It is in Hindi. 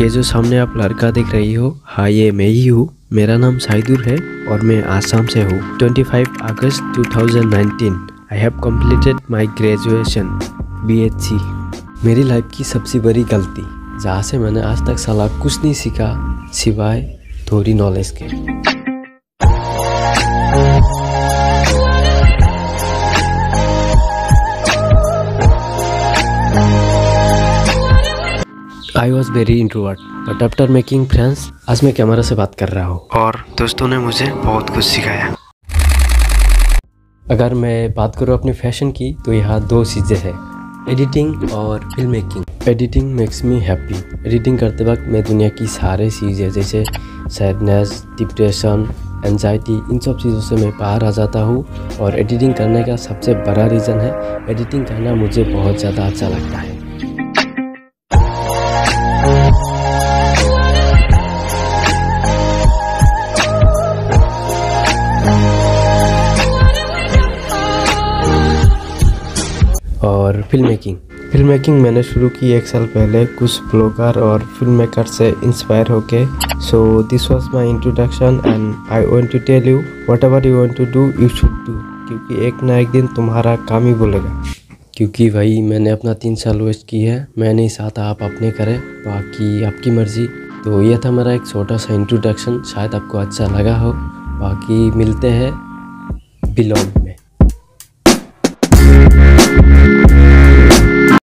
ये जो सामने आप लड़का देख रही हो, हाँ ये मैं ही हूँ। मेरा नाम साइदुर है और मैं आसाम से हूँ। 25 August 2019 I have completed my graduation BHC। मेरी लाइफ की सबसे बड़ी गलती, जहाँ से मैंने आज तक साला कुछ नहीं सीखा सिवाय थोड़ी नॉलेज के। I was very introvert, but after making friends, आज मैं कैमरा से बात कर रहा हूँ और दोस्तों ने मुझे बहुत कुछ सिखाया। अगर मैं बात करूँ अपने फैशन की, तो यहाँ दो चीज़ें हैं, एडिटिंग और film making. Editing makes me happy. Editing करते वक्त मैं दुनिया की सारी चीज़ें जैसे सैडनेस, डिप्रेशन, एंजाइटी, इन सब चीज़ों से मैं बाहर आ जाता हूँ। और एडिटिंग करने का सबसे बड़ा रीज़न है, एडिटिंग करना मुझे बहुत ज़्यादा अच्छा लगता है। और फिल्म मेकिंग मैंने शुरू की 1 साल पहले कुछ ब्लॉगर और फिल्म मेकर से इंस्पायर होके। So this was my introduction and I want to tell you whatever you want to do you should do, क्योंकि एक ना एक दिन तुम्हारा काम ही बोलेगा। क्योंकि भाई मैंने अपना 3 साल वेस्ट की है, मैं नहीं चाहता आप अपने करें, बाकी आपकी मर्जी। तो ये था मेरा एक छोटा सा इंट्रोडक्शन, शायद आपको अच्छा लगा हो। बाकी मिलते हैं बिलोंग।